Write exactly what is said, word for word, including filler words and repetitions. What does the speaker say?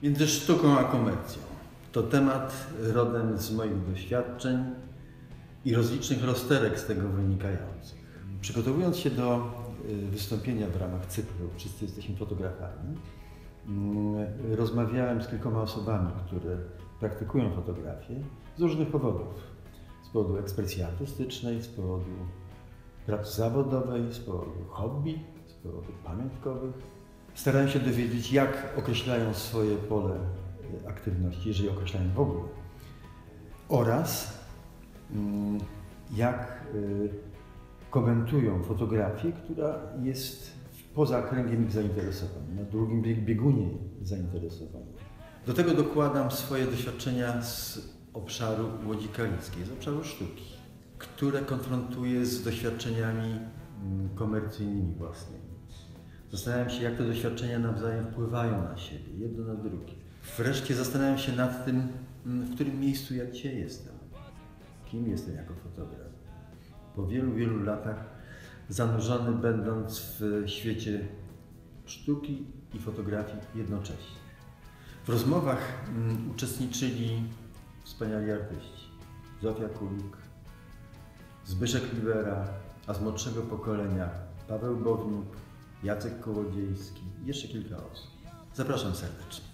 Między sztuką a komercją. To temat rodem z moich doświadczeń i rozlicznych rozterek z tego wynikających. Przygotowując się do wystąpienia w ramach cyklu Wszyscy jesteśmy fotografami, rozmawiałem z kilkoma osobami, które praktykują fotografię z różnych powodów. Z powodu ekspresji artystycznej, z powodu pracy zawodowej, z powodu hobby, z powodów pamiątkowych. Starałem się dowiedzieć, jak określają swoje pole aktywności, jeżeli określają w ogóle, oraz jak komentują fotografię, która jest poza kręgiem ich zainteresowań, na drugim biegunie zainteresowań. Do tego dokładam swoje doświadczenia z obszaru Łodzi Kalickiej, z obszaru sztuki, które konfrontuję z doświadczeniami komercyjnymi własnymi. Zastanawiam się, jak te doświadczenia nawzajem wpływają na siebie, jedno na drugie. Wreszcie zastanawiam się nad tym, w którym miejscu ja dzisiaj jestem. Kim jestem jako fotograf? Po wielu, wielu latach zanurzony będąc w świecie sztuki i fotografii jednocześnie. W rozmowach um, uczestniczyli wspaniali artyści. Zofia Kulik, Zbyszek Libera, a z młodszego pokolenia Paweł Bownik, Jacek Kołodziejski i jeszcze kilka osób. Zapraszam serdecznie.